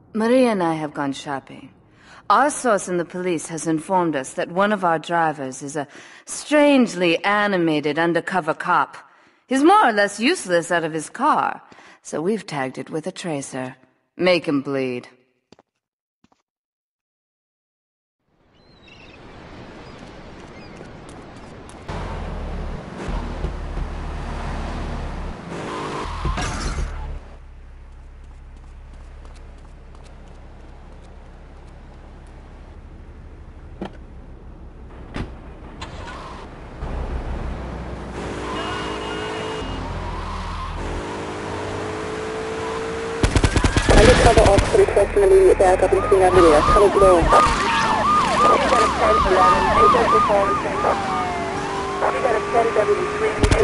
Maria and I have gone shopping. Our source in the police has informed us that one of our drivers is a strangely animated undercover cop. He's more or less useless out of his car, so we've tagged it with a tracer. Make him bleed. Cover off for requesting immediate backup and clean up area. Cover below. We got a 10-11. Take us before we got a 10-W3.